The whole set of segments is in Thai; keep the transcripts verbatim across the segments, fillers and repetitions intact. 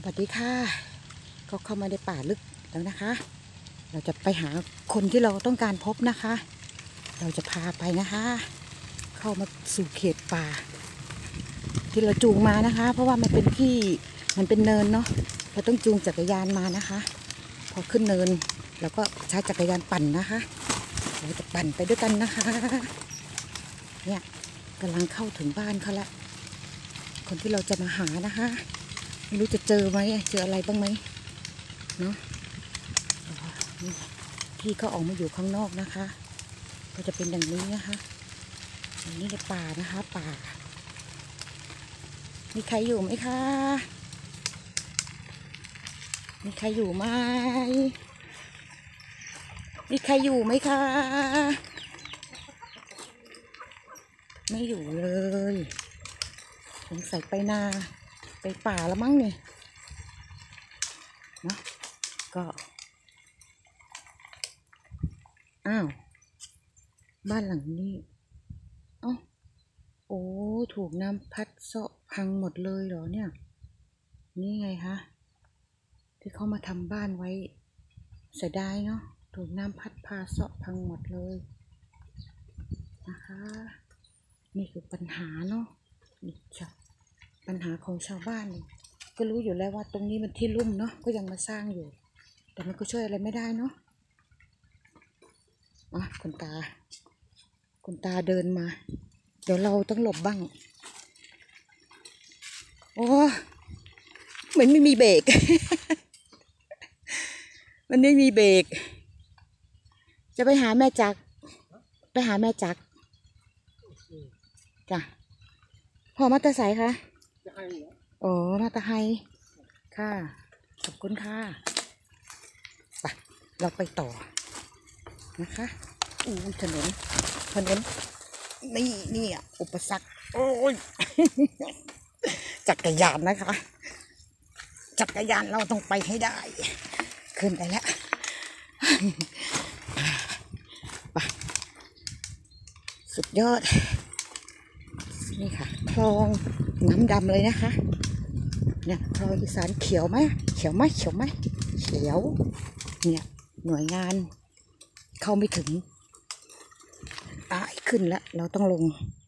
วัสดีค่ะก็เข้ามาในป่าลึกแล้วนะคะเราจะไปหาคนที่เราต้องการพบนะคะเราจะพาไปนะคะเข้ามาสู่เขตป่าที่เราจูงมานะคะเพราะว่ามันเป็นที่มันเป็นเนินเนาะเราต้องจูงจักรยานมานะคะพอขึ้นเนินเราก็ใช้จักรยานปั่นนะคะเราจะปั่นไปด้วยกันนะคะเนี่ยกำลังเข้าถึงบ้านเขาแล้วคนที่เราจะมาหานะคะไม่รู้จะเจอไหมเจออะไรบ้างไหมเนาะที่เขาออกมาอยู่ข้างนอกนะคะก็จะเป็นอย่างนี้นะคะอย่างนี้ในป่านะคะป่ามีใครอยู่ไหมคะมีใครอยู่ไหมมีใครอยู่ไหมคะไม่อยู่เลยสงสัยไปนาไปป่าแล้วมั้งนี่เนาะก็อ้าวบ้านหลังนี้อ๋อโอ้ถูกน้ำพัดเซาะพังหมดเลยเหรอเนี่ยนี่ไงคะที่เขามาทำบ้านไว้เสียดายเนาะถูกน้ำพัดพาเซาะพังหมดเลยนะคะนี่คือปัญหาเนาะนี่ค่ะปัญหาของชาวบ้านเลยก็รู้อยู่แล้วว่าตรงนี้มันที่ลุ่มเนาะก็ยังมาสร้างอยู่แต่มันก็ช่วยอะไรไม่ได้เนาะอ่ะคุณตาคุณตาเดินมาเดี๋ยวเราต้องหลบบ้างโอ้เหมือนไม่มีเบรก มันไม่มีเบรกจะไปหาแม่จักไปหาแม่จักจ้ะพ่อมาตาใสคะอ๋อมาตาไฮค่ะขอบคุณค่ะไปเราไปต่อนะคะอู้ถนนถนนนี่นี่อ่ะอุปสรรคโอ้ย จักรยานนะคะจักรยานเราต้องไปให้ได้ขึ้นไปแล้วไปสุดยอดนี่ค่ะคลองน้ำดำเลยนะคะเนี่ยคลองอีสานเขียวไหมเขียวไหมเขียวไหมเขียวเนี่ยหน่วยงานเข้าไม่ถึงตายขึ้นแล้วเราต้องลง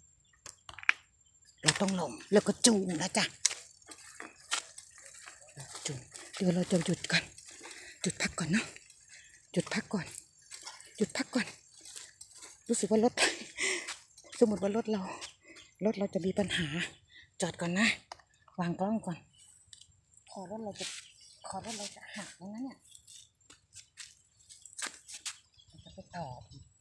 เราต้องลงแล้วก็จูงนะจ๊ะจูงเดี๋ยวเราจะหยุดก่อนหยุดพักก่อนเนาะหยุดพักก่อนหยุดพักก่อนรู้สึกว่ารถสมมติว่ารถเรารถเราจะมีปัญหาจอดก่อนนะวางกล้องก่อนคอรถเราจะคอรถเราจะหักแล้วนะเนี่ยเราจะไปต่อ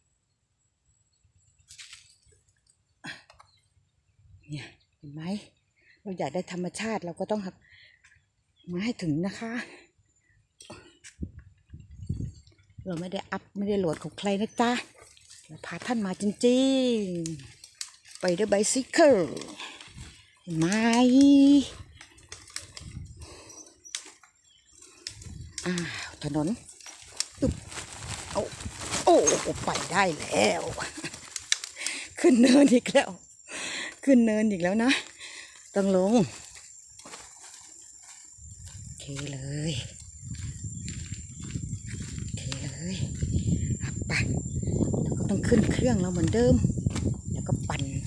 เนี่ยเห็นไหมเราอยากได้ธรรมชาติเราก็ต้องหักมาให้ถึงนะคะเราไม่ได้อัพไม่ได้โหลดของใครนะจ๊ะเราพาท่านมาจริงๆไปด้วยไบซิเคิลเห็นไหมอ้าวถนนตุ๊บเอาโอ้ไปได้แล้วขึ้นเนินอีกแล้วขึ้นเนินอีกแล้วนะต้องลงโอเคเลยโอเคเลยไปแล้วก็ต้องขึ้นเครื่องเราเหมือนเดิมแล้วก็ปั่นไป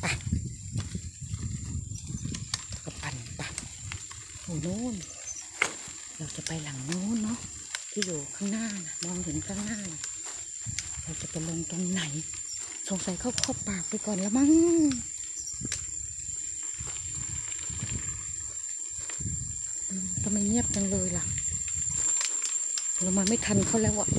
แล้วก็ปั่นไปโอ้โน่นเราจะไปหลังโน้นเนาะที่อยู่ข้างหน้ามองเห็นข้างหน้าเราจะไปลงตรงไหนสงสัยเข้าเข้าปากไปก่อนแล้วมั้งทำไมเงียบจังเลยล่ะเรามาไม่ทันเขาแล้วอ่ะ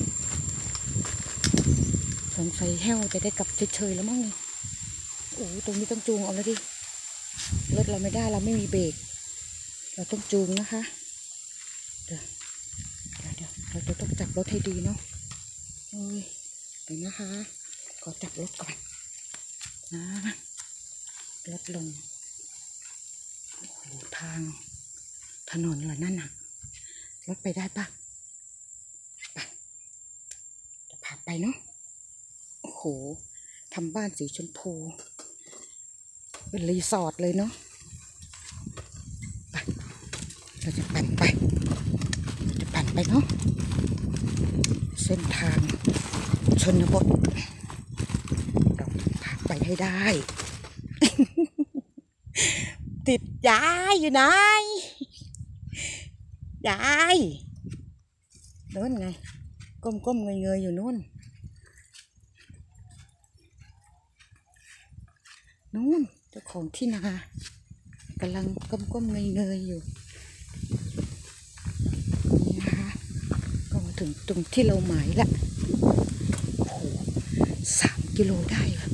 สงสัยแห้วจะได้กลับเฉยๆแล้วมั้งนี่โอ้ตรงนี้ต้องจูงเอาแล้วดิรถเราไม่ได้เราไม่มีเบรกเราต้องจูงนะคะเดี๋ยวเดี๋ยวเดี๋ยวเราจะต้องจับรถให้ดีเนาะโอ้ยเดี๋ยวนะคะขอจับรถก่อนนะรถลงโอ้โหทางถนนเหรอนั่นน่ะรถไปได้ปะไปจะพาไปเนาะโอ้โหทำบ้านสีชมพูเป็นรีสอร์ทเลยเนาะไปเราจะปั่นไปเนาะเส้นทางชนบทเราผ่านไปให้ได้ ติดยายอยู่ไหนยายโน่นไงก้มๆเงยๆอยู่นู่นนู่นเจ้าของที่นากำลังก้มๆเงยๆอยู่นี่นะคะก็มาถึงตรงที่เราหมายละโอ้โหสามกิโลได้ค่ะ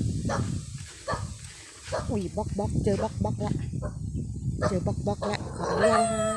อุ้ยบล็อกบล็อกเจอบล็อกบล็อกละเจอบล็อกบล็อกละขออนุญาตค่ะ